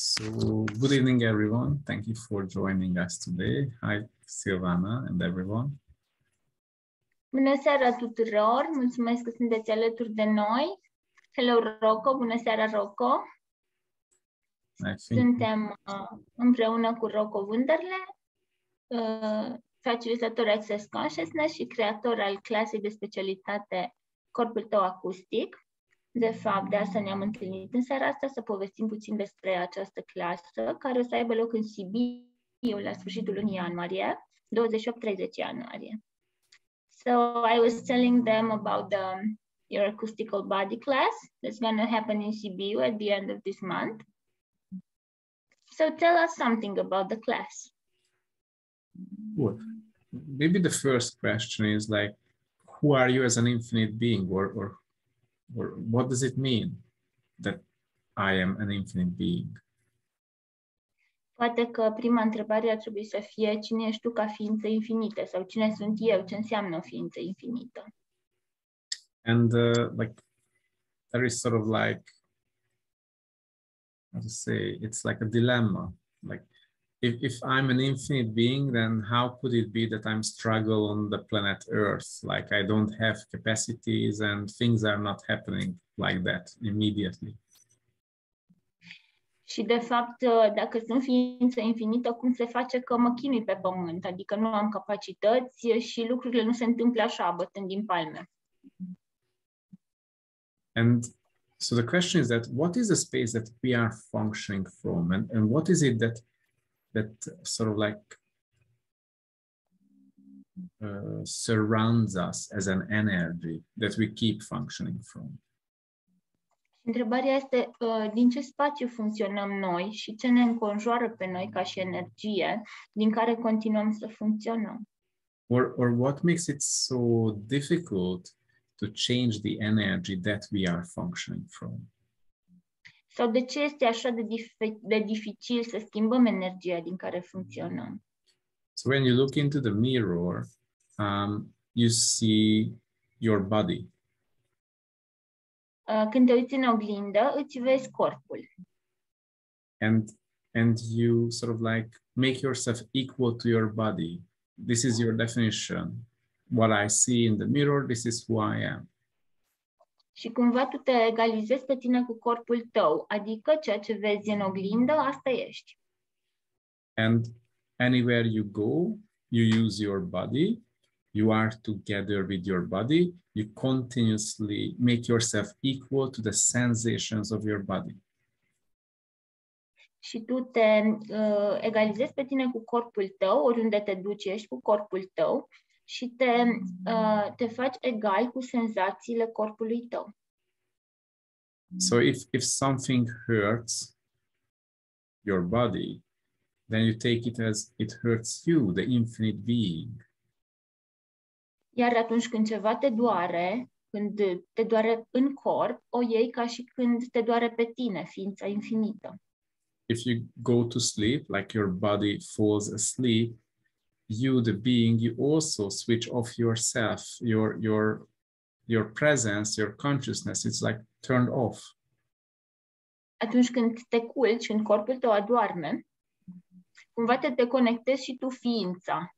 So, good evening, everyone. Thank you for joining us today. Hi, Silvana and everyone. Bună seara tuturor! Mulțumesc că sunteți alături de noi. Hello, Rocco! Bună seara, Rocco! Suntem împreună cu Rocco Wunderle, facilitator Access Consciousness și creator al clasei de specialitate Corpul tău acustic. De fapt, de asta ne-am întâlnit în seara asta să povestim puțin despre această clasă, care o să aibă loc în Sibiu la sfârșitul lunii ianuarie, 28-30 ianuarie. So I was telling them about your acoustical body class that's going to happen in Sibiu at the end of this month. So tell us something about the class. Well, maybe the first question is like, who are you as an infinite being, or what does it mean that I am an infinite being? Poate că prima întrebare ar trebui să fie cine ești tu ca ființă infinită sau cine sunt eu, ce înseamnă o ființă infinită. And like there is sort of like, how to say, it's like a dilemma. Like if I'm an infinite being, then how could it be that I'm struggle on the planet Earth? Like I don't have capacities and things are not happening like that immediately. Și de fapt, dacă sunt ființă infinită, cum se face că mă chinui pe pământ? Adică nu am capacități și lucrurile nu se întâmplă așa, bătând din palme. And so the question is that what is the space that we are functioning from, and what is it that sort of like surrounds us as an energy that we keep functioning from? Întrebarea este din ce spațiu funcționăm noi și ce ne înconjoară pe noi ca și energie din care continuăm să funcționăm. Or what makes it so difficult to change the energy that we are functioning from? Sau de ce este așa de dificil să schimbăm energia din care funcționăm? So when you look into the mirror, you see your body. Când te uiți în oglindă, îți vezi corpul. And you sort of like make yourself equal to your body. This is your definition. What I see in the mirror, this is who I am. Și cumva tu te egalizezi pe tine cu corpul tău, adică ceea ce vezi în oglindă, asta ești. And anywhere you go, you use your body. You are together with your body. You continuously make yourself equal to the sensations of your body. Și tu te egalizezi pe tine cu corpul tău, oriunde te duci, ești cu corpul tău și te faci egal cu senzațiile corpului tău. So if something hurts your body, then you take it as it hurts you, the infinite being. Iar atunci când ceva te doare, când te doare în corp, o iei ca și când te doare pe tine, ființa infinită. If you go to sleep, like your body falls asleep, you, the being, you also switch off yourself, your presence, your consciousness. It's like turned off. Atunci când te culci, când corpul tău adorme, cumva te deconectezi și tu ființa.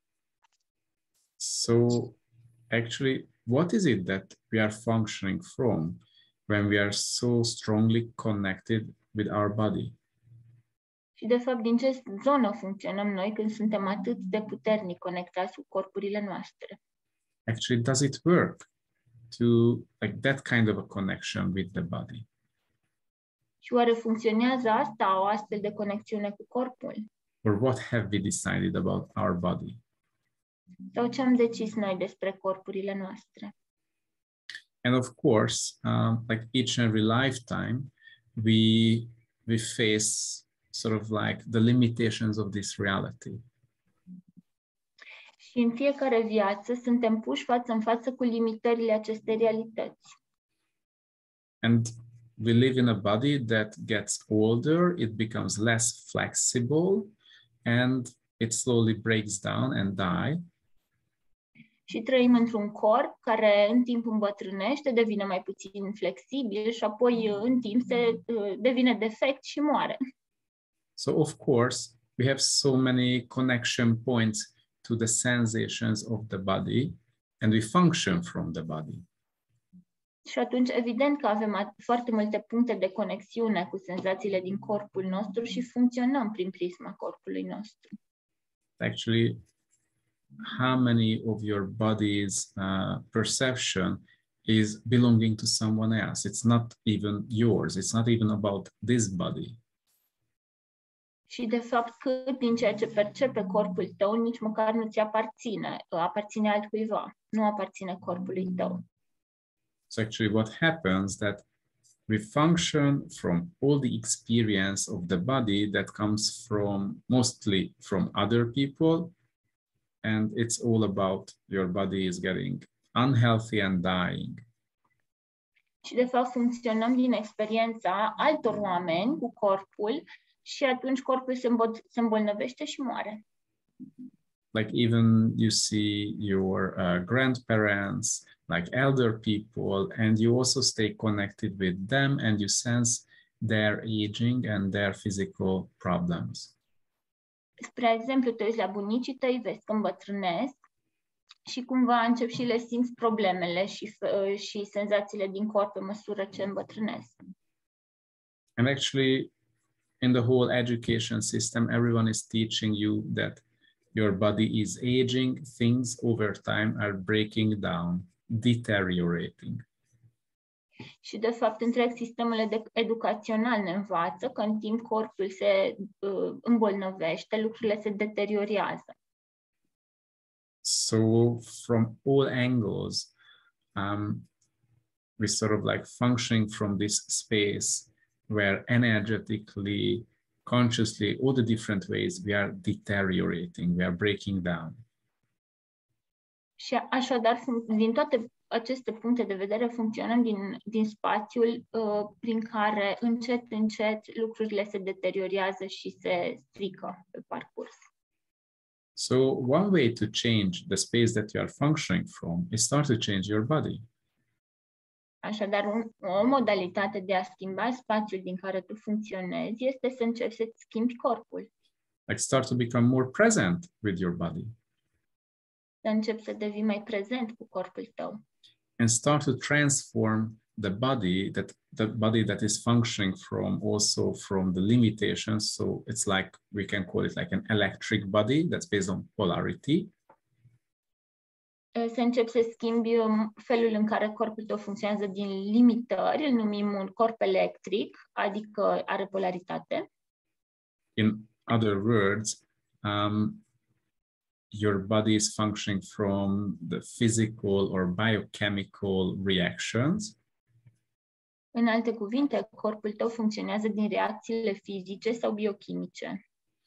So actually, what is it that we are functioning from when we are so strongly connected with our body? Și de fapt, din ce zonă funcționăm noi când suntem atât de puternic conectați cu corpurile noastre? Actually, does it work to like that kind of a connection with the body? Și oare funcționează asta, o astfel de conexiune cu corpul? Or what have we decided about our body? Sau ce am decis noi despre corpurile noastre? And of course, like each and every lifetime, we face sort of like the limitations of this reality. Și în fiecare viață suntem puși față în față cu limitările acestei realități. And we live in a body that gets older, it becomes less flexible, and it slowly breaks down and dies. Și trăim într-un corp care în timp îmbătrânește, devine mai puțin flexibil și apoi în timp se devine defect și moare. So of course, we have so many connection points to the sensations of the body, and we function from the body. Și atunci, evident că avem foarte multe puncte de conexiune cu senzațiile din corpul nostru și funcționăm prin prisma corpului nostru. Actually, how many of your body's perception is belonging to someone else? It's not even yours. It's not even about this body. Și, de fapt, cât din ceea ce percepe corpul tău, nici măcar nu ți aparține, aparține altcuiva, nu aparține corpului tău. So actually what happens that we function from all the experience of the body that comes from mostly from other people, and it's all about your body is getting unhealthy and dying. Și, de fapt, funcționăm din experiența altor oameni cu corpul și atunci corpul se îmbolnăvește și moare. Like even you see your grandparents, like elder people, and you also stay connected with them and you sense their aging and their physical problems. Spre exemplu, te uiți la bunicii tăi, vezi că îmbătrânesc și cumva începi și le simți problemele și senzațiile din corp pe măsură ce îmbătrânesc. And actually, in the whole education system, everyone is teaching you that your body is aging, things over time are breaking down, deteriorating. Și, de fapt, întreg sistemul educațional ne învață că în timp corpul se îmbolnăvește, lucrurile se deteriorează. So from all angles, we sort of like functioning from this space where energetically, consciously, all the different ways we are deteriorating, we are breaking down. Și așadar, din toate aceste puncte de vedere, funcționăm din spațiul prin care încet lucrurile se deteriorează și se strică pe parcurs. So one way to change the space that you are functioning from is start to change your body. Așadar, o modalitate de a schimba spațiul din care tu funcționezi este să începi să-ți schimbi corpul. Like start to become more present with your body. Să începi să devii mai prezent cu corpul tău. And start to transform the body that is functioning from the limitations. So it's like, we can call it like an electric body that's based on polarity. Să începi să schimbi felul în care corpul tău funcționează din limitări, îl numim un corp electric, adică are polaritate. In other words, your body is functioning from the physical or biochemical reactions. În alte cuvinte, corpul tău funcționează din reacțiile fizice sau biochimice.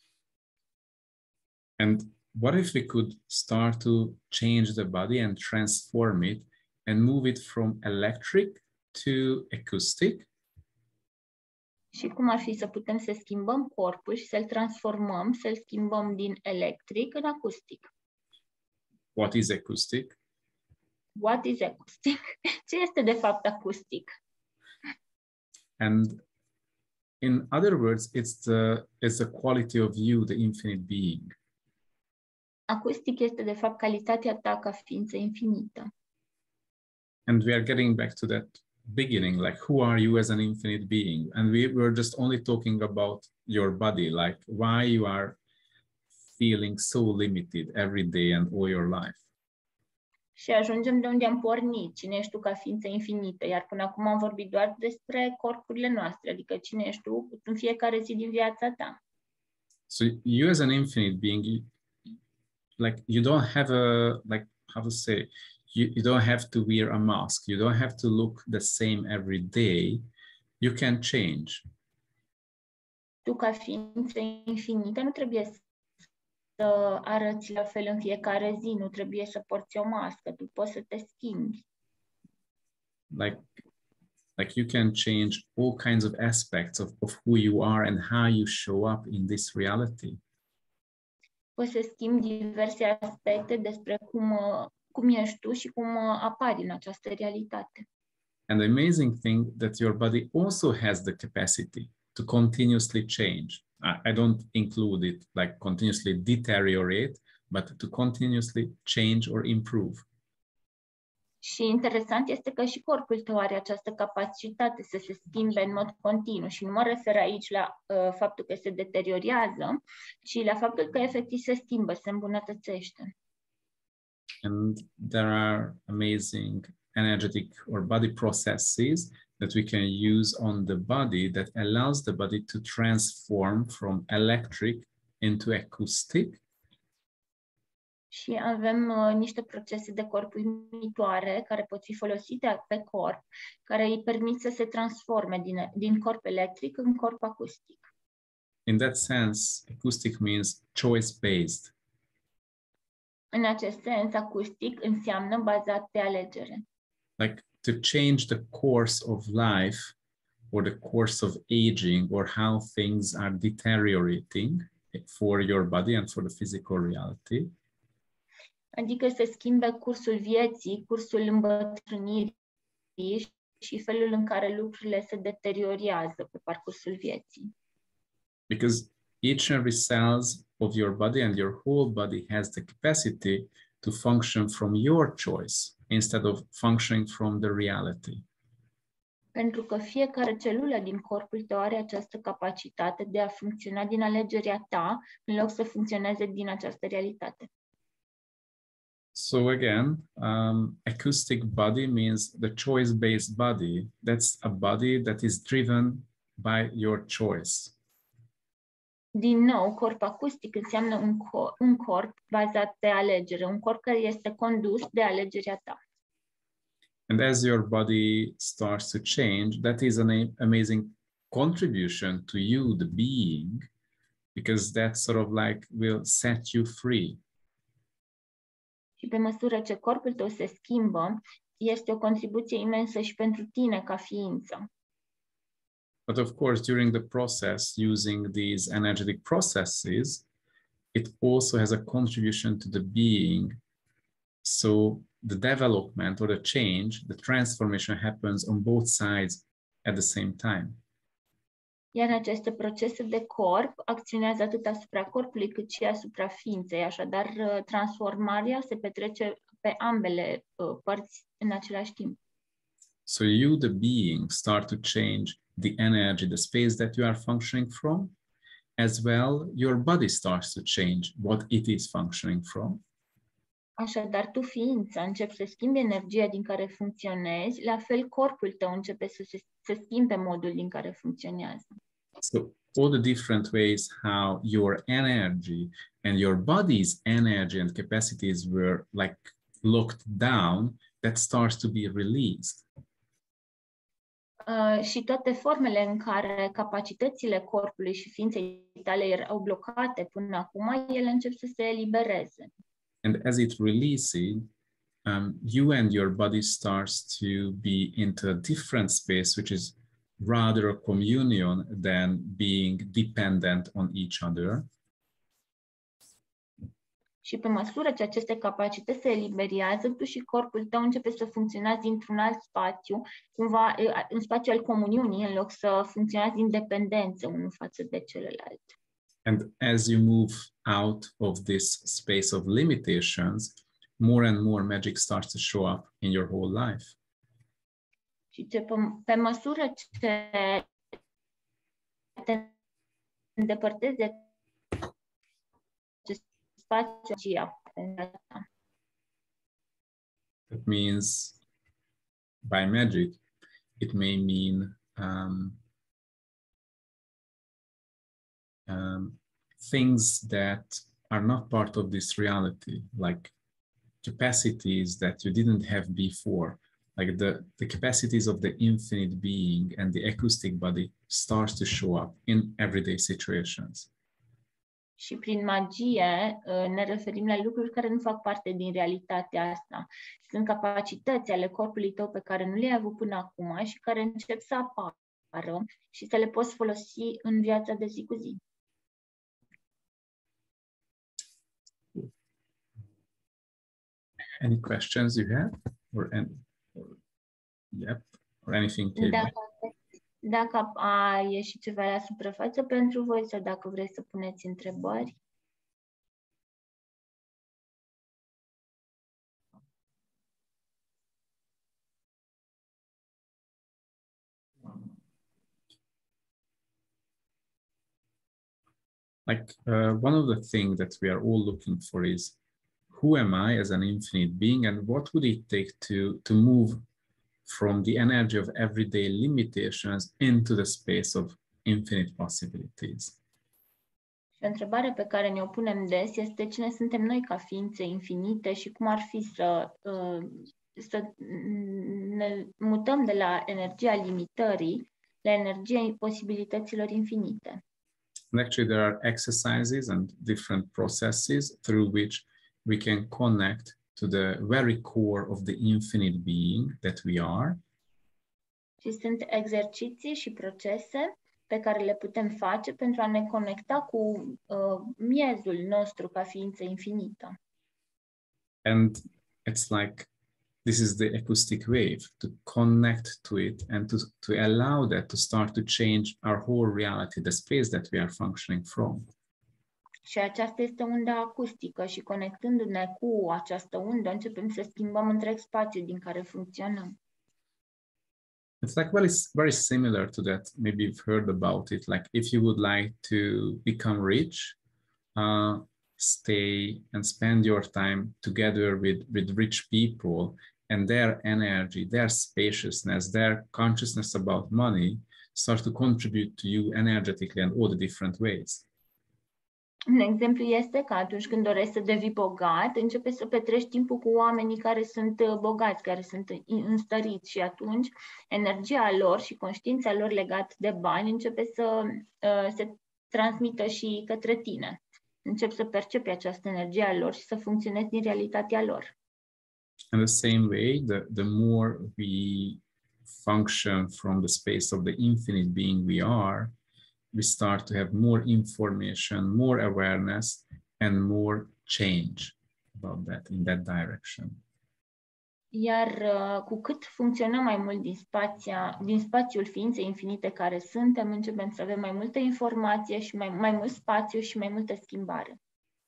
And what if we could start to change the body and transform it and move it from electric to acoustic? Și cum ar fi să putem să schimbăm corpul și să-l transformăm, să-l schimbăm din electric în acustic? What is acoustic? What is acoustic? Ce este de fapt acustic? And in other words, it's the quality of you, the infinite being. Acustic este de fapt calitatea ta ca ființă infinită. And we are getting back to that beginning, like who are you as an infinite being? And we were just only talking about your body, like why you are feeling so limited every day and all your life. Și ajungem de unde am pornit, cine ești tu ca ființă infinită, iar până acum am vorbit doar despre corpurile noastre, adică cine ești tu în fiecare zi din viața ta. So you as an infinite being, you don't have you don't have to wear a mask. You don't have to look the same every day. You can change. Tu ca ființă infinită nu trebuie să arăți la fel în fiecare zi, nu trebuie să porți o mască, tu poți să te schimbi. Like you can change all kinds of aspects of who you are and how you show up in this reality. Poți să schimbi diverse aspecte despre cum ești tu și cum apari în această realitate. And the amazing thing that your body also has the capacity to continuously change. I don't include it like continuously deteriorate, but to continuously change or improve. Și interesant este că și corpul tău are această capacitate să se schimbe în mod continuu și nu mă refer aici la faptul că se deteriorează, ci la faptul că efectiv se schimbă, se îmbunătățește. And there are amazing energetic or body processes that we can use on the body that allows the body to transform from electric into acoustic. Și avem niște procese de corp uimitoare care pot fi folosite pe corp, care îi permit să se transforme din corp electric în corp acustic. In that sense, acoustic means choice-based. În acest sens, acustic înseamnă bazat pe alegere. Like to change the course of life or the course of aging or how things are deteriorating for your body and for the physical reality. Adică să schimbe cursul vieții, cursul îmbătrânirii și felul în care lucrurile se deteriorează pe parcursul vieții. Because each and every cells of your body and your whole body has the capacity to function from your choice instead of functioning from the reality. Pentru că fiecare celulă din corpul tău are această capacitate de a funcționa din alegerea ta, în loc să funcționeze din această realitate. So again, acoustic body means the choice-based body. That's a body that is driven by your choice. Din nou, corp acustic înseamnă un corp bazat pe alegere, un corp care este condus de alegerea ta. And as your body starts to change, that is an amazing contribution to you, the being, because that sort of like will set you free. Și pe măsură ce corpul tău se schimbă, este o contribuție imensă și pentru tine ca ființă. But of course, during the process, using these energetic processes, it also has a contribution to the being. So the development or the change, the transformation happens on both sides at the same time. Iar aceste procese de corp acționează atât asupra corpului cât și asupra ființei, așadar transformarea se petrece pe ambele părți în același timp. So you, the being, start to change the energy, the space that you are functioning from, as well, your body starts to change what it is functioning from. Așadar, tu, ființa, începi să schimbi energia din care funcționezi, la fel corpul tău începe să schimbe modul din care funcționează. So all the different ways how your energy and your body's energy and capacities were like locked down, that starts to be released. Și toate formele în care capacitățile corpului și ființei tale erau blocate până acum, ele încep să se elibereze. And as it releases, you and your body starts to be into a different space, which is rather a communion than being dependent on each other. Și pe măsură ce aceste capacități se eliberează, tu și corpul tău începe să funcționați dintr-un alt spațiu, cumva în spațiul al comuniunii, în loc să funcționați independență unul față de celălalt. And as you move out of this space of limitations, more and more magic starts to show up in your whole life. Și pe măsură ce te îndepărtezi de acest spațiu, That means by magic, it may mean things that are not part of this reality, like capacities that you didn't have before, like the capacities of the infinite being and the acoustic body starts to show up in everyday situations. Și prin magie ne referim la lucruri care nu fac parte din realitatea asta. Sunt capacități ale corpului tău pe care nu le-ai avut până acum și care încep să apară și să le poți folosi în viața de zi cu zi. Any questions you have? Or anything came up? Dacă a ieșit ceva la suprafață pentru voi sau dacă vreți să puneți întrebări. Like one of the things that we are all looking for is, who am I as an infinite being, and what would it take to move from the energy of everyday limitations into the space of infinite possibilities? Și o întrebare pe care ne-o punem des este cine suntem noi ca ființe infinite și cum ar fi să ne mutăm de la energia limitării la energia posibilităților infinite. And actually there are exercises and different processes through which we can connect to the very core of the infinite being that we are. Și sunt exerciții și procese pe care le putem face pentru a ne conecta cu miezul nostru ca ființă infinită. And it's like, this is the acoustic wave, to connect to it and to allow that to start to change our whole reality, the space that we are functioning from. Și aceasta este unda acustică și conectându-ne cu această undă, începem să schimbăm întreg spațiul din care funcționăm. It's like very similar to that. Maybe you've heard about it. Like if you would like to become rich, stay and spend your time together with rich people, and their energy, their spaciousness, their consciousness about money start to contribute to you energetically in all the different ways. Un exemplu este că atunci când dorești să devii bogat, începi să petrești timpul cu oamenii care sunt bogați, care sunt înstăriți și atunci energia lor și conștiința lor legat de bani începe să se transmită și către tine. Începi să percepi această energie a lor și să funcționezi din realitatea lor. In the same way, the more we function from the space of the infinite being we are, we start to have more information, more awareness, and more change about that, in that direction. Iar cu cât funcționăm mai mult din spațiul ființei infinite care suntem, începem să avem mai multă informație și mai mult spațiu și mai multă schimbare.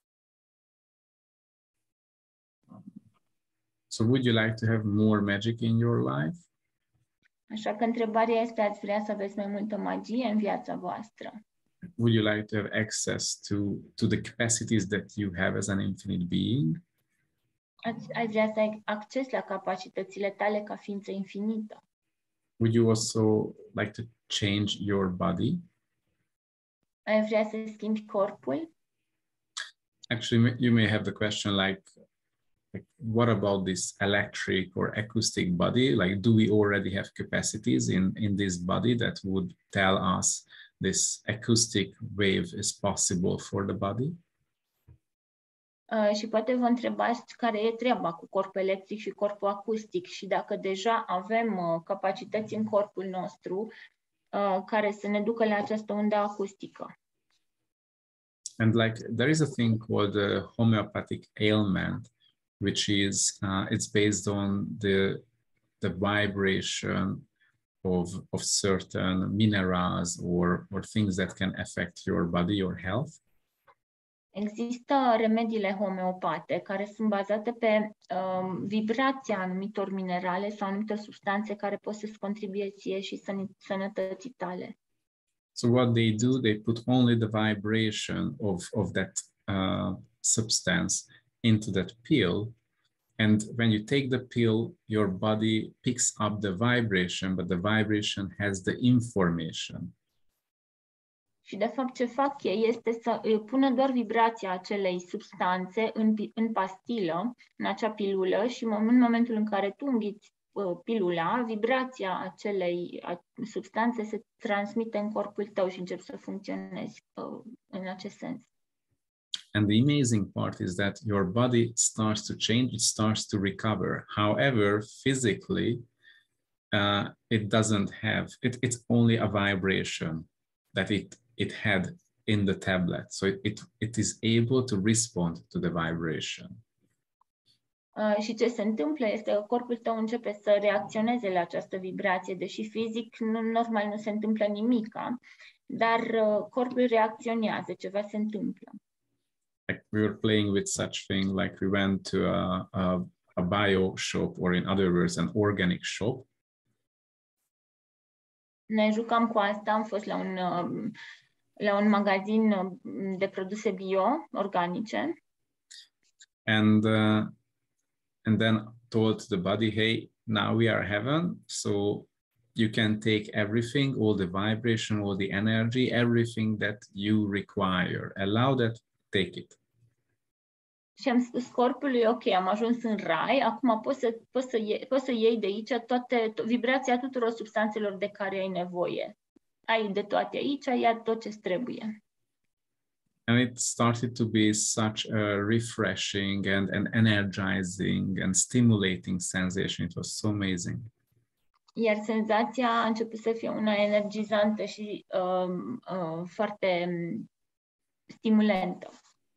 So would you like to have more magic in your life? Așa că întrebarea este, ați vrea să aveți mai multă magie în viața voastră? Would you like to have access to the capacities that you have as an infinite being? Ai vrea să ai acces la capacitățile tale ca ființă infinită? Would you also like to change your body? Ai vrea să schimbi corpul? Actually, you may have the question like, what about this electric or acoustic body? Like, do we already have capacities in this body that would tell us this acoustic wave is possible for the body? Și poate vă întrebați care e treaba cu corpul electric și corpul acustic și dacă deja avem capacități în corpul nostru care să ne ducă la această undă acustică. And like, there is a thing called a homeopathic ailment, which is, it's based on the vibration of certain minerals or things that can affect your body, your health. Există remediile homeopate care sunt bazate pe vibrația anumitor minerale sau anumitor substanțe care pot să-ți contribuie ție și sănătății tale. So what they do, they put only the vibration of that substance into that pill. And when you take the pill, your body picks up the vibration, but the vibration has the information. Și de fapt ce fac ei este să pună doar vibrația acelei substanțe în pastilă, în acea pilulă și în momentul în care tu înghiți pilula, vibrația acelei substanțe se transmite în corpul tău și începi să funcționezi în acest sens. And the amazing part is that your body starts to change, it starts to recover. However, physically, it doesn't have, it's only a vibration that it had in the tablet. So it is able to respond to the vibration. Și ce se întâmplă este că corpul tău începe să reacționeze la această vibrație, deși fizic normal nu se întâmplă nimica, dar corpul reacționează, ceva se întâmplă. Like we were playing with such thing, like we went to a bio shop, or in other words, an organic shop. Ne jucam cu asta, am fost la un magazin de produse bio, organice. And then told the body, hey, now we are heaven, so you can take everything, all the vibration, all the energy, everything that you require. Allow that, take it. Și am spus corpului, ok, am ajuns în rai, acum poți să iei de aici vibrația tuturor substanțelor de care ai nevoie. Ai de toate aici, ia tot ce trebuie. And it started to be such a refreshing and energizing and stimulating sensation. It was so amazing. Iar senzația a început să fie una energizantă și foarte stimulentă.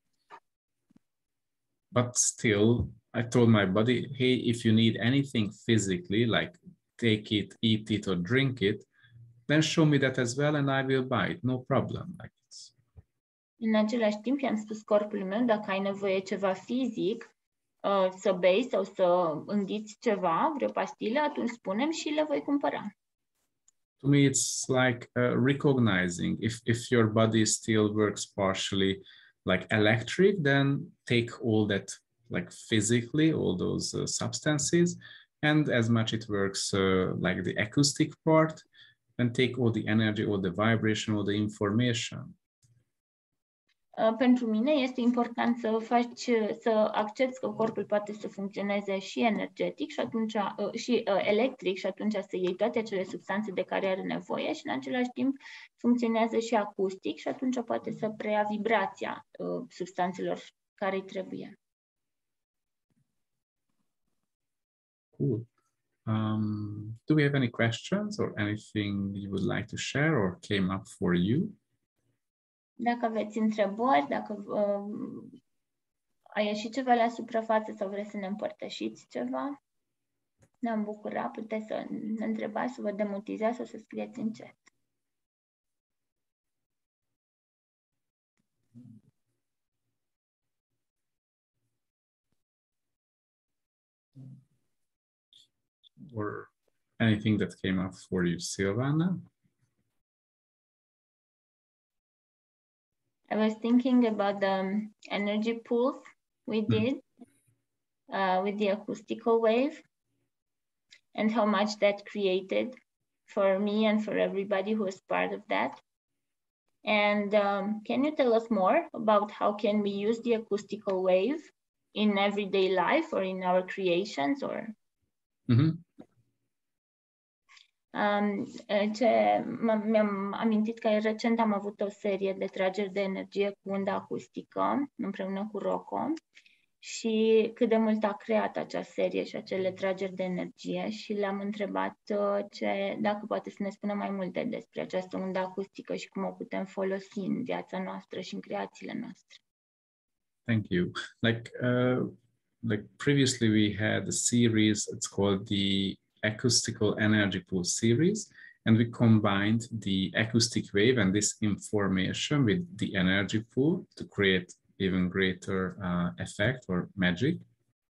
But still, I told my body, hey, if you need anything physically, like take it, eat it, or drink it, then show me that as well and I will buy it, no problem. Like it's... În același timp, i-am spus corpului meu, dacă ai nevoie ceva fizic, să bei sau să înghiți ceva, vreo pastilă, atunci spune-mi și le voi cumpăra. To me, it's like recognizing if your body still works partially like electric, then take all that like physically, all those substances, and as much it works like the acoustic part, then take all the energy, all the vibration, all the information. Pentru mine este important să accepti că corpul poate să funcționeze și energetic și atunci și electric și atunci să iei toate acele substanțe de care are nevoie și în același timp funcționează și acustic și atunci poate să preia vibrația substanțelor care îi trebuie. Cool. Do we have any questions or anything you would like to share or came up for you? Dacă aveți întrebări, dacă a ieșit ceva la suprafață sau vreți să ne împărtășiți ceva, ne-am bucurat, puteți să ne întrebați, să vă demotizați sau să scrieți în chat. Or anything that came up for you, Silvana? I was thinking about the energy pools we did with the acoustical wave and how much that created for me and for everybody who was part of that. And can you tell us more about how can we use the acoustical wave in everyday life or in our creations? Or mi-am amintit că recent am avut o serie de trageri de energie cu undă acustică împreună cu Rocco și cât de mult a creat acea serie și acele trageri de energie și le-am întrebat dacă poate să ne spună mai multe despre această undă acustică și cum o putem folosi în viața noastră și în creațiile noastre. Thank you. Like previously we had a series, it's called the Acoustical Energy Pool series, and we combined the acoustic wave and this information with the energy pool to create even greater effect or magic.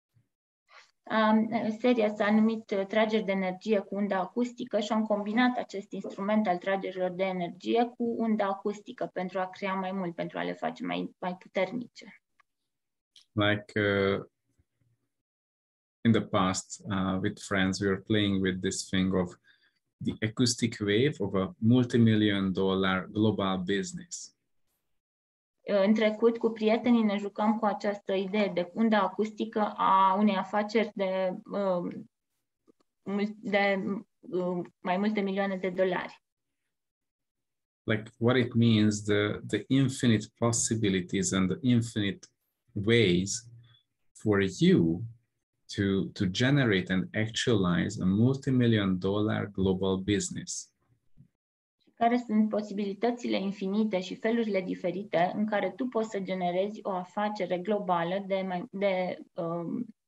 Seria s-a numit Trageri de energie cu undă acustică și am combinat acest instrument al tragerilor de energie cu undă acustică pentru a crea mai mult, pentru a le face mai puternice. Like in the past, with friends, we were playing with this thing of the acoustic wave of a multi-million-dollar global business. În trecut, cu prietenii, ne jucam cu această idee de undă acustică a unei afaceri de mai multe milioane de dolari. Like what it means, the infinite possibilities and the infinite ways for you to generate and actualize a multi-million-dollar global business. Care sunt posibilitățile infinite și felurile diferite în care tu poți să generezi o afacere globală de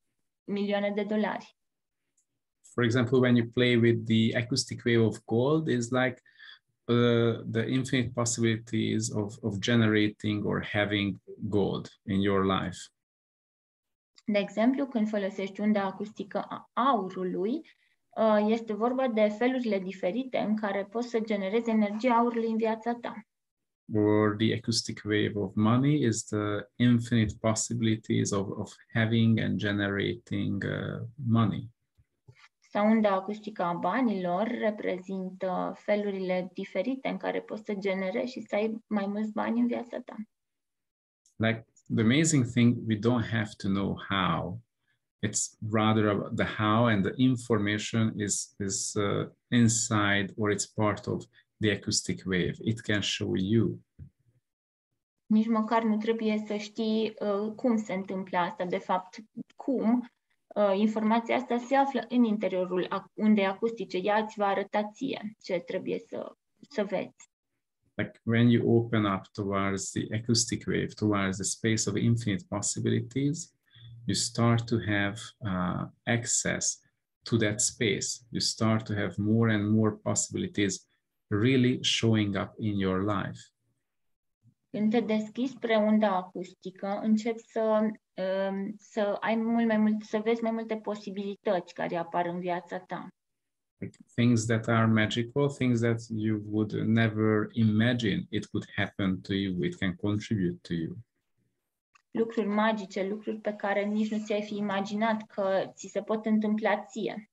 milioane de dolari. For example, when you play with the acoustic wave of gold, is like the infinite possibilities of generating or having gold in your life. De exemplu, când folosești unda acustică a aurului, este vorba de felurile diferite în care poți să generezi energia aurului în viața ta. Or the acoustic wave of money is the infinite possibilities of having and generating money. Sau unda acustică a banilor reprezintă felurile diferite în care poți să generezi și să ai mai mulți bani în viața ta. Like the amazing thing, we don't have to know how. It's rather about the how, and the information is inside, or it's part of the acoustic wave. It can show you. Nici măcar nu trebuie să știi cum se întâmplă asta. De fapt, cum informația asta se află în interiorul undei acustice. Ea îți va arăta ție ce trebuie să vezi. Like when you open up towards the acoustic wave, towards the space of infinite possibilities, you start to have access to that space. You start to have more and more possibilities really showing up in your life. Când te deschizi spre unda acustică, începi să ai să vezi mai multe posibilități care apar în viața ta. Like things that are magical, things that you would never imagine it could happen to you, it can contribute to you. Lucruri magice, lucruri pe care nici nu ți-ai fi imaginat că ți se pot întâmpla ție.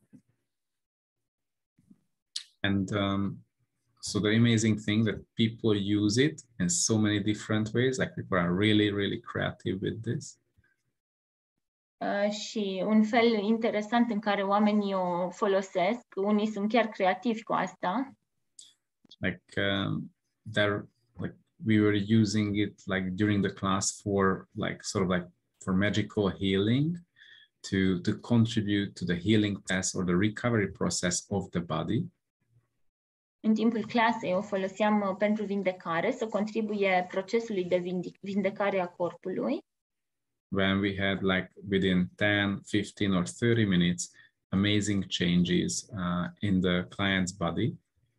And so the amazing thing that people use it in so many different ways, like people are really, really creative with this. Și un fel interesant în care oamenii o folosesc, unii sunt chiar creativi cu asta. Like we were using it like during the class for like sort of like for magical healing, to contribute to the healing process or the recovery process of the body. În timpul clasei o foloseam pentru vindecare, să contribuie procesului de vindecare a corpului. When we had like within 10, 15 or 30 minutes, amazing changes in the client's body.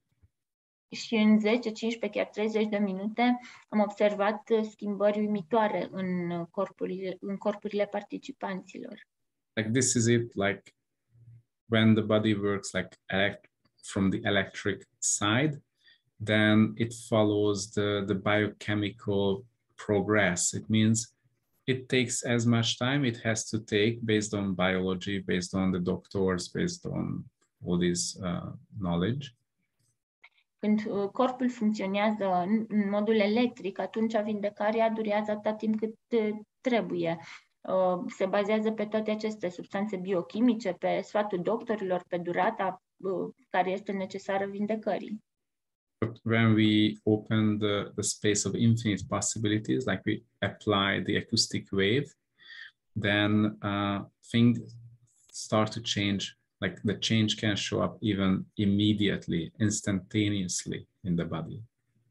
Și în 10, 15, chiar 30 de minute am observat schimbări uimitoare în corpurile participanților. Like this is it, like when the body works like from the electric side, then it follows the biochemical progress. It means it takes as much time it has to take based on biology, based on the doctors, based on all this knowledge. Când corpul funcționează în modul electric, atunci vindecarea durează atât timp cât trebuie. Se bazează pe toate aceste substanțe biochimice, pe sfatul doctorilor, pe durata care este necesară vindecării. But when we open the space of infinite possibilities, like we apply the acoustic wave, then things start to change. Like the change can show up even immediately, instantaneously in the body.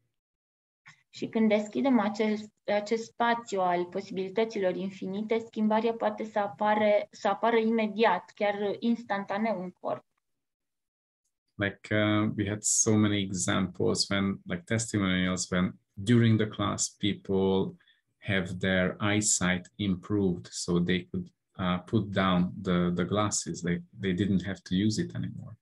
Și când deschidem acest spațiu al posibilităților infinite, schimbarea poate să apară imediat, chiar instantaneu în corp. Like we had so many examples when, like testimonials, when during the class people have their eyesight improved, so they could put down the glasses. They didn't have to use it anymore.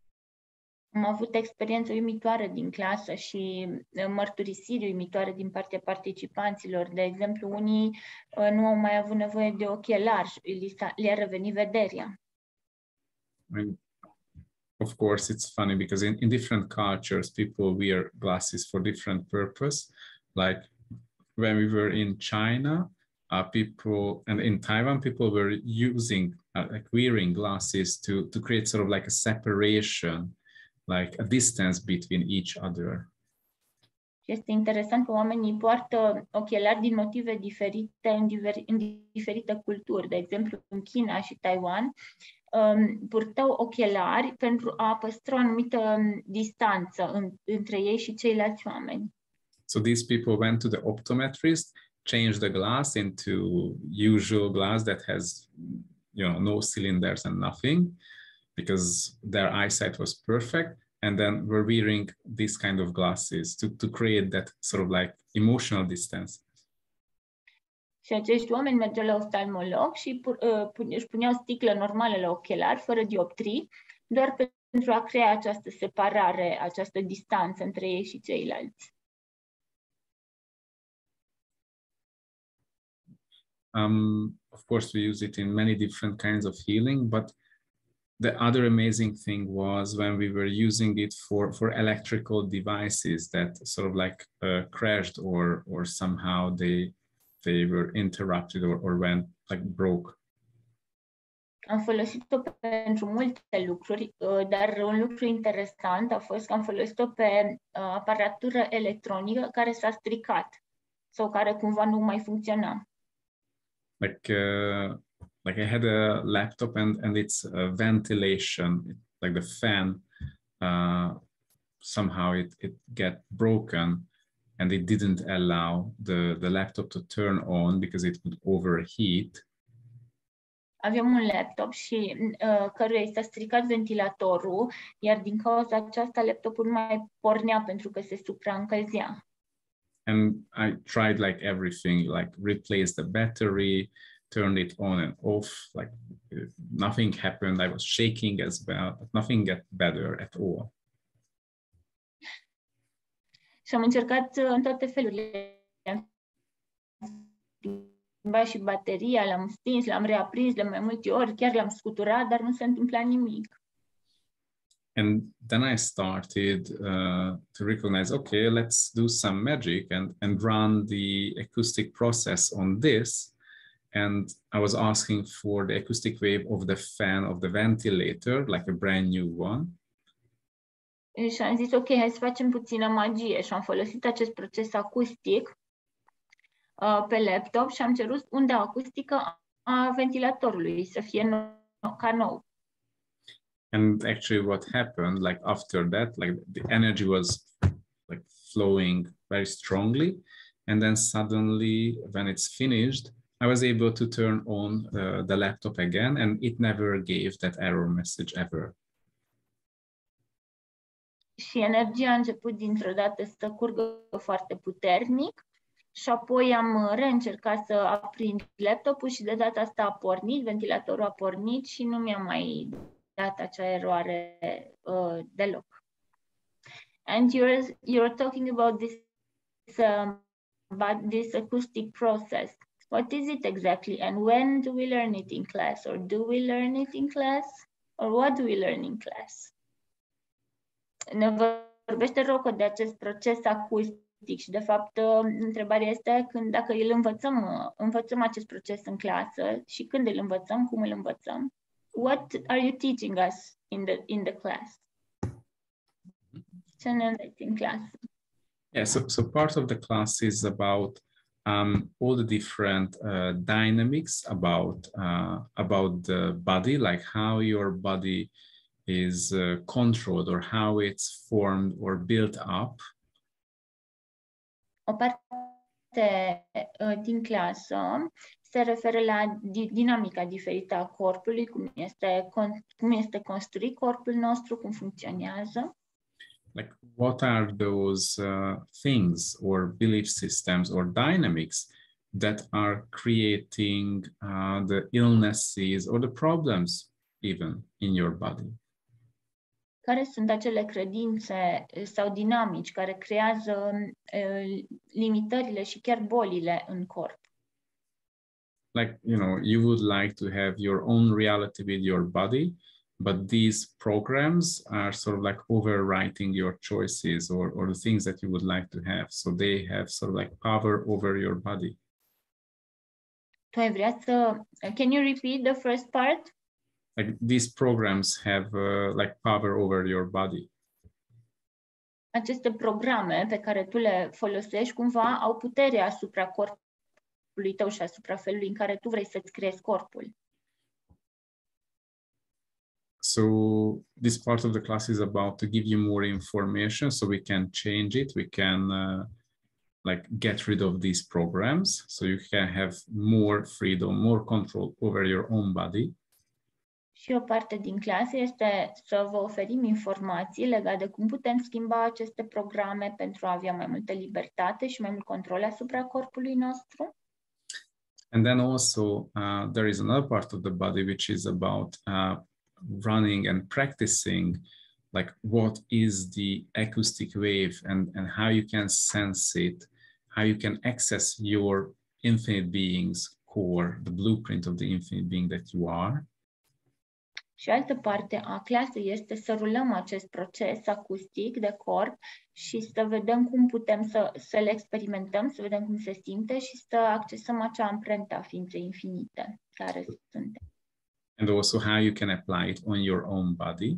Am avut experiențe uimitoare din clasă și mărturisiri uimitoare din partea participanților. De exemplu, unii nu au mai avut nevoie de ochelari, le-a revenit vederea. Of course, it's funny because in different cultures, people wear glasses for different purpose. Like when we were in China, people, and in Taiwan, people were using, like wearing glasses to create sort of like a separation, like a distance between each other. Este interesant că oamenii poartă ochelari din motive diferite în diferite culturi. De exemplu, în China și Taiwan, purtau ochelari pentru a păstra o anumită distanță între ei și ceilalți oameni. So these people went to the optometrist, changed the glass into usual glass that has no cylinders and nothing, because their eyesight was perfect. And then we're wearing these kind of glasses to create that sort of like emotional distance. Și acești oameni mergeau la oftalmolog și își puneau sticlă normală la ochelari, fără dioptrii, doar pentru a crea această separare, această distanță între ei și ceilalți. Of course, we use it in many different kinds of healing, but the other amazing thing was when we were using it for electrical devices that sort of like crashed or somehow they were interrupted or went like broke. Am folosit-o pentru multe lucruri, dar un lucru interesant a fost că am folosit-o pe aparatură electronică care s-a stricat sau care cumva nu mai funcționa. Like I had a laptop and its ventilation, like the fan, somehow it get broken, and it didn't allow the laptop to turn on because it would overheat. Aveam un laptop și căruia i s-a stricat ventilatorul, iar din cauza aceasta laptopul nu mai pornea pentru că se supraîncălzea. And I tried like everything, like replace the battery, turned it on and off, like nothing happened. I was shaking as well, but nothing got better at all. Și am încercat în toate felurile. Am schimbat și bateria, l-am stins, l-am reaprins de mai multe ori, chiar l-am scuturat, dar nu se întâmpla nimic. And then I started to recognize, okay, let's do some magic and run the acoustic process on this. And I was asking for the acoustic wave of the fan of the ventilator, like a brand new one. Și am zis, ok, hai să facem puțină magie. Și am folosit acest proces acustic pe laptop și am cerut unda acustică a ventilatorului să fie ca nou. And actually what happened, like after that, like the energy was like flowing very strongly. And then suddenly when it's finished, I was able to turn on the laptop again, and it never gave that error message ever. Și energia a început dintr-o dată să curgă foarte puternic și apoi am reîncercat să aprind laptopul și de data asta a pornit, ventilatorul a pornit și nu mi-a mai dat acea eroare deloc. And you're talking about this acoustic process. What is it exactly, and when do we learn it in class, or do we learn it in class, or what do we learn in class? Ne vorbește Rocco de acest proces acustic și de fapt întrebarea este dacă îl învățăm acest proces în clasă și când îl învățăm, cum îl învățăm. What are you teaching us in the class? Ce ne înveți în clasă? Yeah, so part of the class is about all the different dynamics about the body, like how your body is controlled or how it's formed or built up. O parte din clasă se referă la dinamica diferită a corpului, cum este construit corpul nostru, cum funcționează. Like what are those things or belief systems or dynamics that are creating the illnesses or the problems even in your body? Care sunt acele credințe sau dinamici care creează limitările și chiar bolile în corp? Like, you would like to have your own reality with your body, but these programs are sort of like overwriting your choices or the things that you would like to have. So they have sort of like power over your body. Tu ai vrea să... Can you repeat the first part? Like these programs have like power over your body. Aceste programe pe care tu le folosești cumva au putere asupra corpului tău și asupra felului în care tu vrei să-ți creezi corpul. So this part of the class is about to give you more information so we can change it. We can like get rid of these programs so you can have more freedom, more control over your own body. Și o parte din clasă este să vă oferim informații legate de cum putem schimba aceste programe pentru a avea mai multă libertate și mai mult control asupra corpului nostru. And then also there is another part of the body which is about running and practicing like what is the acoustic wave and how you can sense it, how you can access your infinite being's core, the blueprint of the infinite being that you are. Și altă parte a clasei este să rulăm acest proces acustic de corp și să vedem cum putem să-l experimentăm, să vedem cum se simte și să accesăm acea amprentă a ființei infinite care suntem. And also how you can apply it on your own body.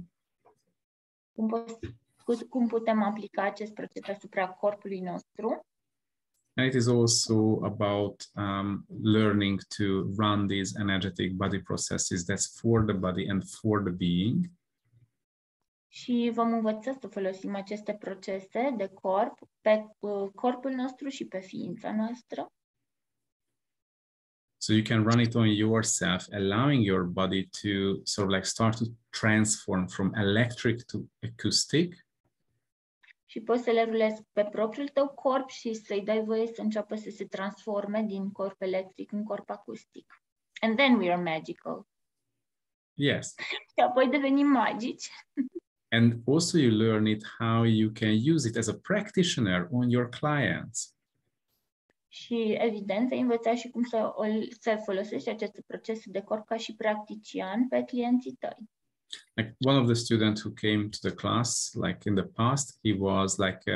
Cum putem aplica acest proces asupra corpului nostru. And it is also about learning to run these energetic body processes that's for the body and for the being. Și vom învăța să folosim aceste procese de corp pe corpul nostru și pe ființa noastră. So you can run it on yourself, allowing your body to sort of like start to transform from electric to acoustic. Și poți să le rulezi pe propriul tău corp și să-i dai voie să înceapă să se transforme din corp electric în corp acustic. And then we are magical. Yes. Și apoi devenim magici. And also you learn it how you can use it as a practitioner on your clients. Și evident, ai învățat și cum să folosești aceste procese de corp ca și practician pe clienții tăi. Like one of the students who came to the class, like in the past, he was like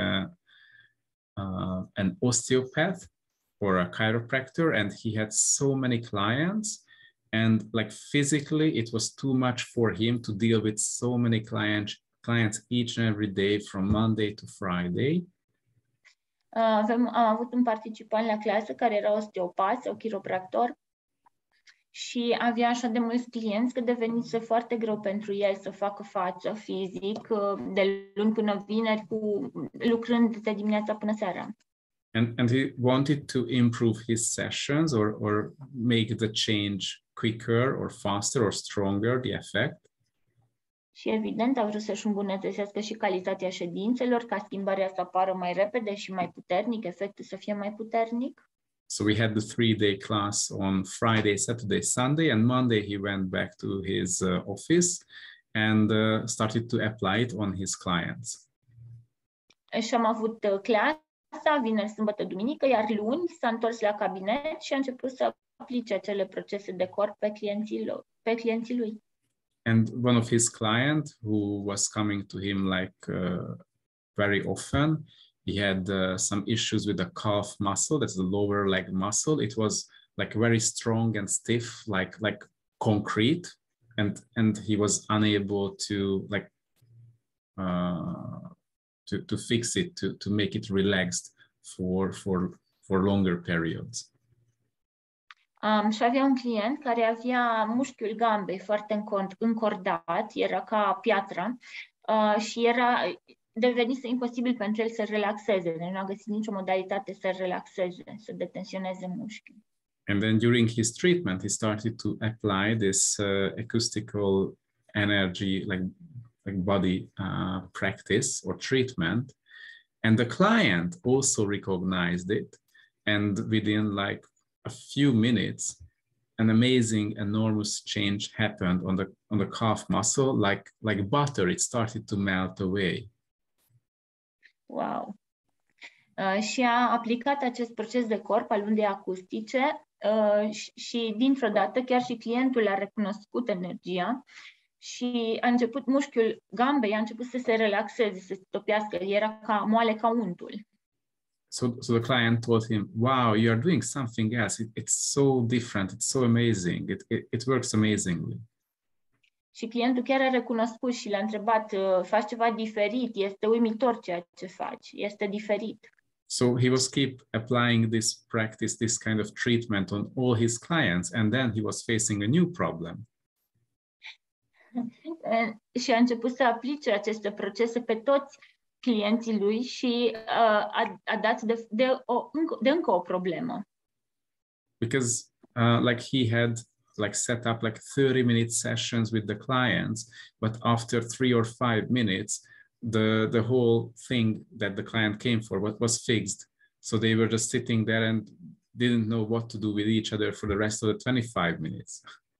an osteopath or a chiropractor, and he had so many clients, and like physically, it was too much for him to deal with so many clients each and every day from Monday to Friday. Am avut un participant la clasă care era osteopat sau chiropractor și avea așa de mulți clienți că devenise foarte greu pentru el să facă față fizic de luni până vineri, lucrând de dimineața până seara. And he wanted to improve his sessions or make the change quicker or faster or stronger, the effect. Și evident a vrut să-și îmbunătățească și calitatea ședințelor, ca schimbarea să apară mai repede și mai puternic, efectul să fie mai puternic. So we had the 3-day class on Friday, Saturday, Sunday, and Monday he went back to his office and started to apply it on his clients. Și am avut clasa vineri, sâmbătă, duminică, iar luni s-a întors la cabinet și a început să aplice acele procese de corp pe clienții lui. And one of his clients who was coming to him like very often, he had some issues with the calf muscle, that's the lower leg muscle. It was like very strong and stiff, like concrete, and he was unable to like to fix it, to make it relaxed for longer periods. Și avea un client care avea mușchiul gambei foarte încordat, era ca piatra și devenise imposibil pentru el să relaxeze, nu a găsit nicio modalitate să relaxeze, să detensioneze mușchiul. And then during his treatment, he started to apply this acoustical energy, like body practice or treatment. And the client also recognized it. And within like a few minutes, an amazing, enormous change happened on the calf muscle, like butter. It started to melt away. Wow! Și a aplicat acest proces de corp al undei acustice și dintr-o dată chiar și clientul a recunoscut energia și a început, mușchiul gambei a început să se relaxeze, să se topească, era moale ca untul. So the client told him, wow, you are doing something else. It's so different. It's so amazing. It works amazingly. Și clientul chiar a recunoscut și l-a întrebat, faci ceva diferit, este uimitor ceea ce faci, este diferit. So he was keep applying this practice, this kind of treatment on all his clients, and then he was facing a new problem. Și a început să aplice aceste procese pe toți clienții lui și a dat de încă o problemă. Because like he had like set up like 30-minute sessions with the clients, but after 3 or 5 minutes, the whole thing that the client came for was fixed. So they were just sitting there and didn't know what to do with each other for the rest of the 25 minutes.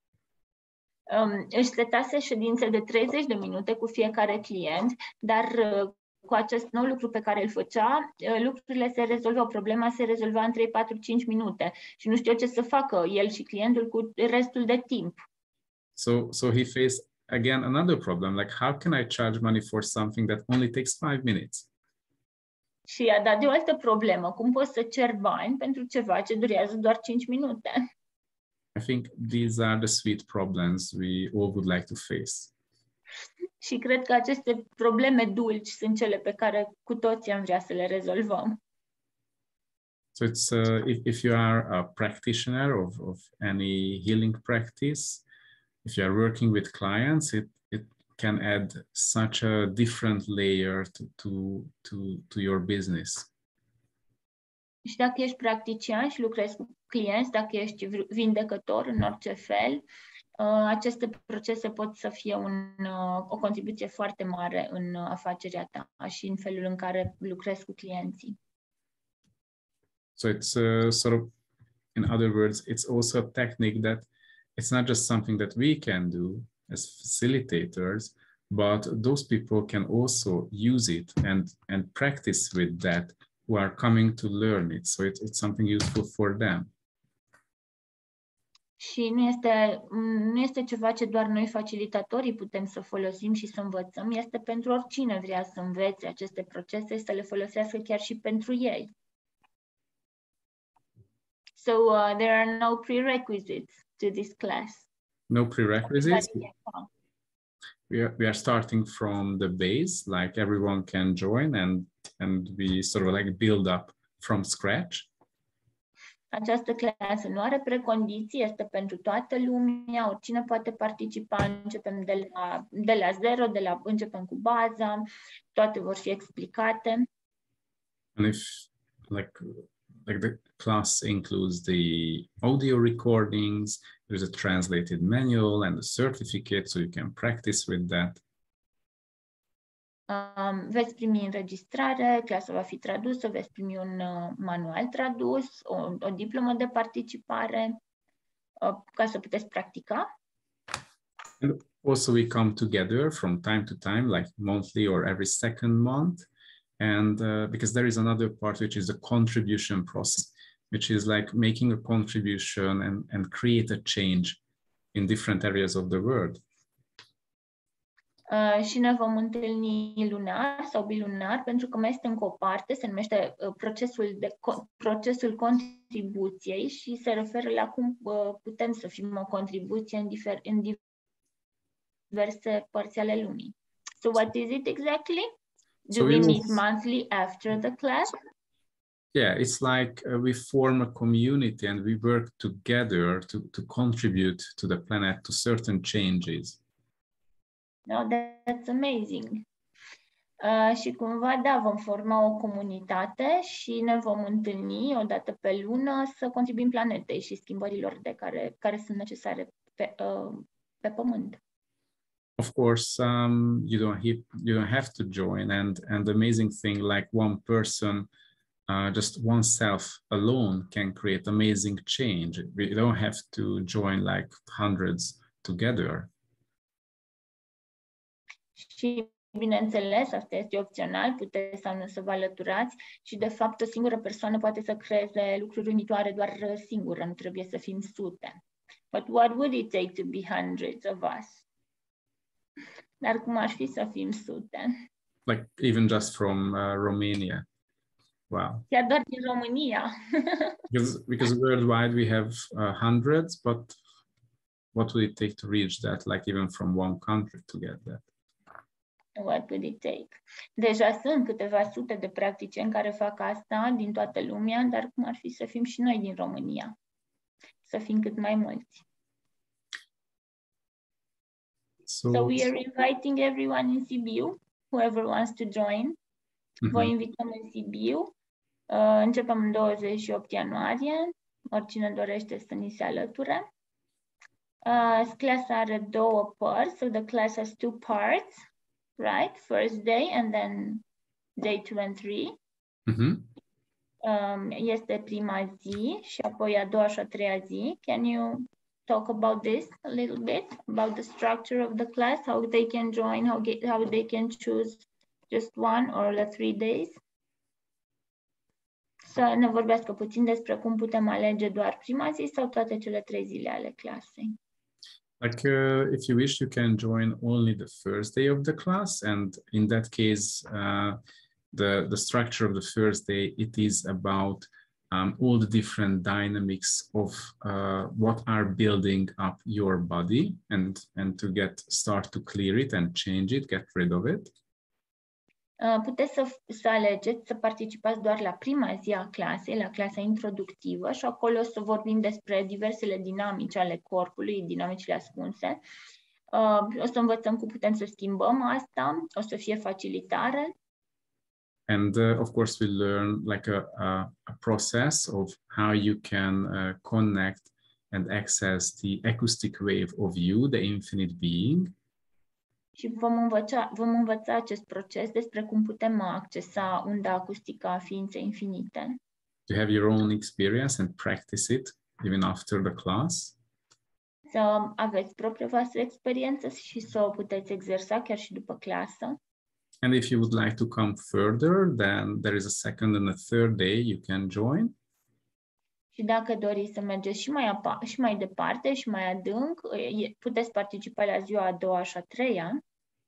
Își setase ședințe de 30 de minute cu fiecare client, dar cu acest nou lucru pe care îl făcea, lucrurile se rezolvau, problema se rezolva în 3, 4, 5 minute și nu știu ce să facă el și clientul cu restul de timp. So he faced again another problem, like how can I charge money for something that only takes 5 minutes? Și a dat de o altă problemă, cum poți să cer bani pentru ceva ce durează doar 5 minute? I think these are the sweet problems we all would like to face. Și cred că aceste probleme dulci sunt cele pe care cu toții am vrea să le rezolvăm. So it's if you are a practitioner of any healing practice, if you are working with clients, it can add such a different layer to your business. Și dacă ești practician și lucrezi cu clienți, dacă ești vindecător în orice fel, aceste procese pot să fie o contribuție foarte mare în afacerea ta și în felul în care lucrezi cu clienții. So it's sort of, in other words, it's also a technique that it's not just something that we can do as facilitators, but those people can also use it and practice with that who are coming to learn it. So it's something useful for them. Și nu este ceva ce doar noi facilitatorii putem să folosim și să învățăm, este pentru oricine vrea să învețe aceste procese și să le folosească chiar și pentru ei. So there are no prerequisites to this class. No prerequisites. We are starting from the base, like everyone can join and we sort of like build up from scratch. Această clasă nu are precondiții, este pentru toată lumea, oricine poate participa, începem de la zero, începem cu baza, toate vor fi explicate. And if like the class includes the audio recordings, there's a translated manual and a certificate, so you can practice with that. Veți primi înregistrare, clasa va fi tradusă, veți primi un manual tradus, o diplomă de participare, ca să puteți practica. And also we come together from time to time, like monthly or every second month. And because there is another part, which is the contribution process, which is like making a contribution and create a change in different areas of the world. Și ne vom lunar sau bilunar, pentru că mai este încă o parte, se numește procesul contribuției și se referă la cum putem să fim o contribuție în diverse părți ale lumii. So what is it exactly? Do we meet monthly after the class? Yeah, it's like we form a community and we work together to contribute to the planet, to certain changes. No, that's amazing. Și cumva, da, vom forma o comunitate și ne vom întâlni o dată pe lună să contribuim planetei și schimbărilor care sunt necesare pe Pământ. Of course, you don't have to join, and the amazing thing, like one person, just oneself alone can create amazing change. We don't have to join like hundreds together. Și bineînțeles, asta este opțional, puteți sau nu să vă alăturați și de fapt o singură persoană poate să creeze lucruri uimitoare doar singură, nu trebuie să fim sute. But what would it take to be hundreds of us? Dar cum ar fi să fim sute? Like even just from Romania. Wow. Chiar doar din România. because worldwide we have hundreds, but what would it take to reach that? Like even from one country to get that? What would it take? Deja sunt câteva sute de practicieni care fac asta din toată lumea, dar cum ar fi să fim și noi din România? Să fim cât mai mulți. So we are inviting everyone in Sibiu, whoever wants to join. Vă invităm în Sibiu. Începem în 28 ianuarie. Oricine dorește să ni se alăture. Clasa are două părți, so the class has two parts, right? First day and then day 2 and 3. Este prima zi și apoi a doua și a treia zi. Can you talk about this a little bit, about the structure of the class, how they can join, how they can choose just one or the 3 days? Să ne vorbească puțin despre cum putem alege doar prima zi sau toate cele 3 zile ale clasei. Like, if you wish, you can join only the first day of the class, and in that case, the structure of the first day, it is about all the different dynamics of what are building up your body, and to start to clear it and change it, get rid of it. Puteți să alegeți să participați doar la prima zi a clasei, la clasa introductivă, și acolo o să vorbim despre diversele dinamici ale corpului, dinamicile ascunse. O să învățăm cum putem să schimbăm asta, o să fie facilitare. And of course, we learn like a process of how you can connect and access the acoustic wave of you, the infinite being. Și vom învăța acest proces despre cum putem accesa unda acustică a ființei infinite. To have your own experience and practice it even after the class. Să aveți propria voastră experiență și să o puteți exersa chiar și după clasă. And if you would like to come further, then there is a second and a third day you can join. Și dacă doriți să mergeți și mai departe și mai adânc, puteți participa la ziua a doua și a treia.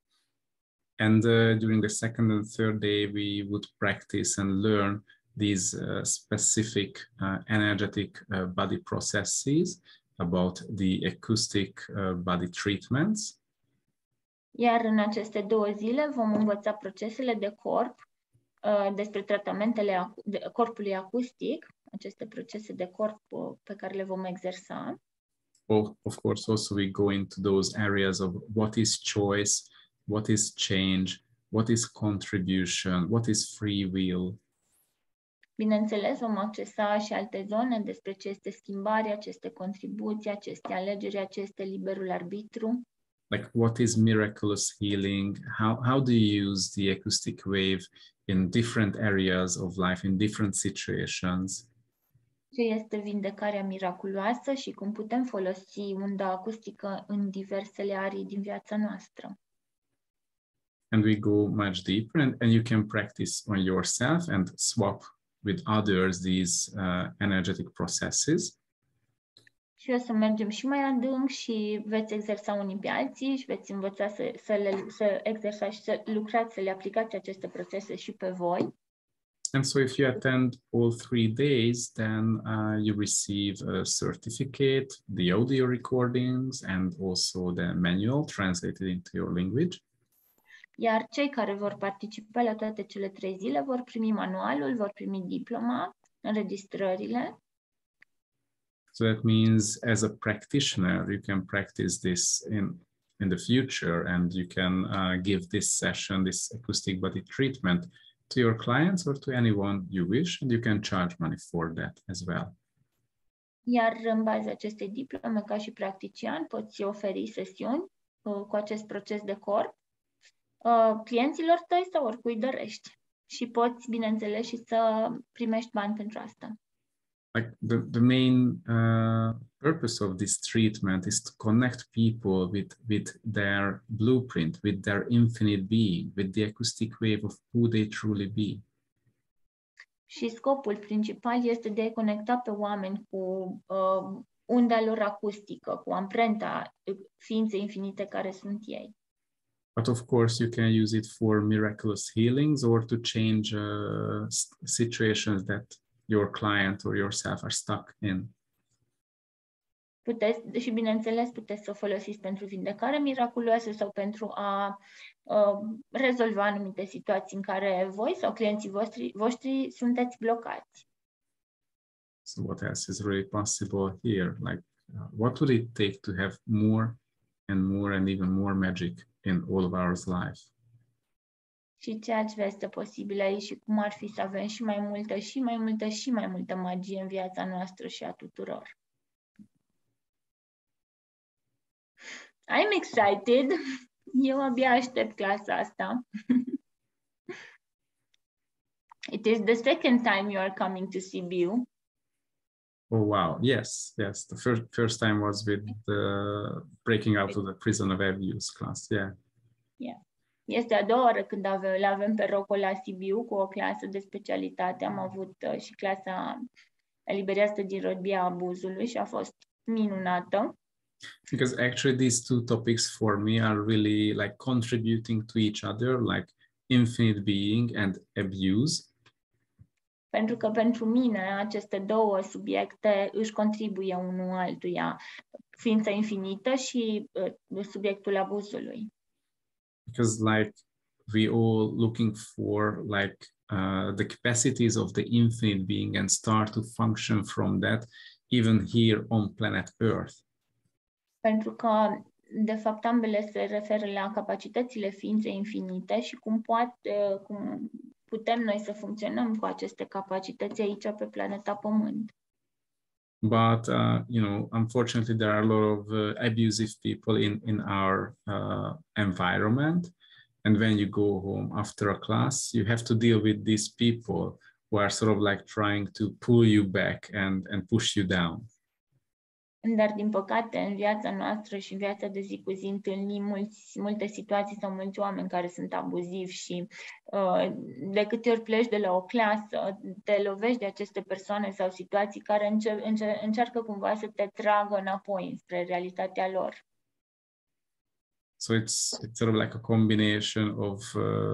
And during the second and third day, we would practice and learn these specific energetic body processes about the acoustic body treatments. Iar în aceste 2 zile vom învăța procesele de corp, despre tratamentele corpului acustic, aceste procese de corp pe care le vom exersa. Of course, also we go into those areas of what is choice, what is change, what is contribution, what is free will. Bineînțeles, vom accesa și alte zone despre ce este schimbarea, ce este contribuția, ce este alegerea, ce este liberul arbitru. Like what is miraculous healing? How do you use the acoustic wave in different areas of life, in different situations? Ce este vindecarea miraculoasă și cum putem folosi unda acustică în diversele arii din viața noastră. And we go much deeper, and you can practice on yourself and swap with others these energetic processes. Și o să mergem și mai adânc și veți exersa unii pe alții și veți învăța să exersați și să lucrați, să le aplicați aceste procese și pe voi. And so if you attend all 3 days, then you receive a certificate, the audio recordings, and also the manual translated into your language. Iar cei care vor participa la toate cele 3 zile vor primi manualul, vor primi diploma, înregistrările. So that means as a practitioner, you can practice this in the future, and you can give this session, this acoustic body treatment to your clients or to anyone you wish, and you can charge money for that as well. Iar în baza acestei diplome, ca și practician, poți oferi sesiuni cu acest proces de corp clienților tăi sau oricui dorești. Și poți, bineînțeles, și să primești bani pentru asta. Like the main purpose of this treatment is to connect people with their blueprint, with their infinite being, with the acoustic wave of who they truly be. Și scopul principal este de a conecta pe oameni cu unda lor acustică, cu amprenta ființei infinite care sunt ei. But of course, you can use it for miraculous healings or to change situations that your client or yourself are stuck in. Puteți, și bineînțeles, puteți să o folosiți pentru vindecare miraculoasă sau pentru a rezolva anumite situații în care voi sau clienții voștri sunteți blocați. So what else is really possible here? Like, what would it take to have more and even more magic in all of our life? Și ce altceva este posibil aici și cum ar fi să avem și mai multă și mai multă și mai multă magie în viața noastră și a tuturor. I'm excited. Eu abia aștept clasa asta. It is the second time you are coming to Sibiu. Oh, wow. Yes, yes. The first time was with the breaking out of the prison of abuse class. Yeah. Yeah. Este a doua oară când l-avem pe Rocco la Sibiu cu o clasă de specialitate. Am avut și clasa eliberată din robia abuzului și a fost minunată. Because actually these two topics for me are really like contributing to each other, like infinite being and abuse. Pentru că pentru mine aceste două subiecte își contribuie unul altuia, ființa infinită și subiectul abuzului. Because like we all looking for like the capacities of the infinite being and start to function from that, even here on planet Earth. Pentru că, de fapt, ambele se referă la capacitățile ființei infinite și cum putem noi să funcționăm cu aceste capacități aici pe planeta Pământ. But, you know, unfortunately, there are a lot of abusive people in our environment. And when you go home after a class, you have to deal with these people who are sort of like trying to pull you back and push you down. Dar, din păcate, în viața noastră și în viața de zi cu zi întâlnim multe situații sau mulți oameni care sunt abuzivi și de câte ori pleci de la o clasă, te lovești de aceste persoane sau situații care încearcă cumva să te tragă înapoi spre realitatea lor. So it's sort of like a combination of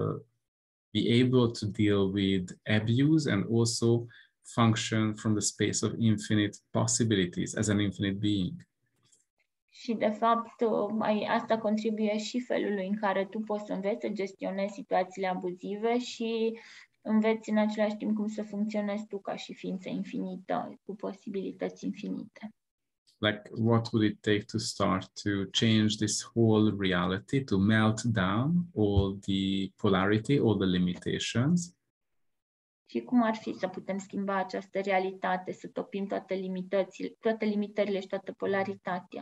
be able to deal with abuse and also function from the space of infinite possibilities as an infinite being. Și, de fapt, asta contribuie și felului în care tu poți să înveți să gestionezi situațiile abuzive și înveți în același timp cum să funcționezi tu ca și ființă infinită, cu posibilități infinite. Like, what would it take to start to change this whole reality, to melt down all the polarity, all the limitations? Și cum ar fi să putem schimba această realitate, să topim toate limitările și toată polaritatea?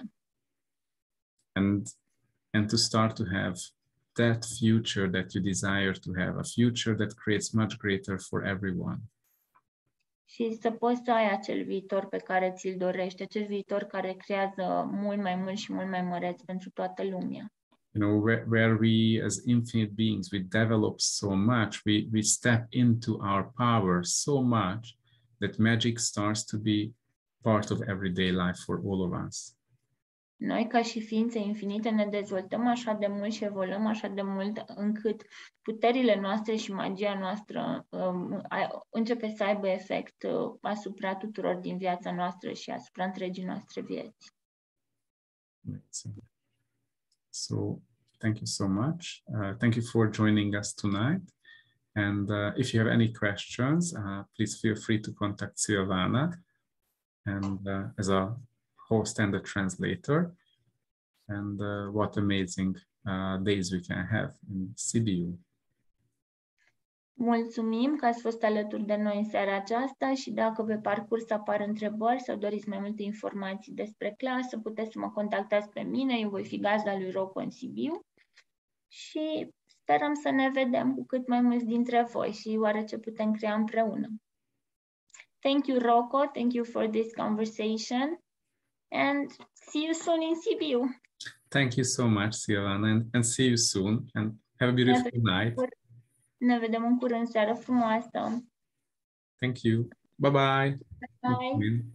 And to start to have that future that you desire to have, a future that creates much greater for everyone. Și să poți să ai acel viitor pe care ți-l dorești, acel viitor care creează mult mai mult și mult mai măreț pentru toată lumea. You know, where we as infinite beings, we develop so much, we step into our power so much that magic starts to be part of everyday life for all of us. Noi, ca și ființe infinite, ne dezvoltăm așa de mult și evoluăm așa de mult încât puterile noastre și magia noastră începe să aibă efect asupra tuturor din viața noastră și asupra întregii noastre vieți. So, thank you so much. Thank you for joining us tonight. And if you have any questions, please feel free to contact Silvana and as a host and a translator. And what amazing days we can have in Sibiu. Mulțumim că ați fost alături de noi în seara aceasta și dacă pe parcurs apar întrebări sau doriți mai multe informații despre clasă, puteți să mă contactați pe mine, eu voi fi gazda lui Rocco în Sibiu și sperăm să ne vedem cu cât mai mulți dintre voi și oarece putem crea împreună. Thank you, Rocco. Thank you for this conversation and see you soon in Sibiu. Thank you so much, Silvana, and see you soon and have a beautiful night. Ne vedem în curând, seară frumoasă. Thank you. Bye-bye. Bye.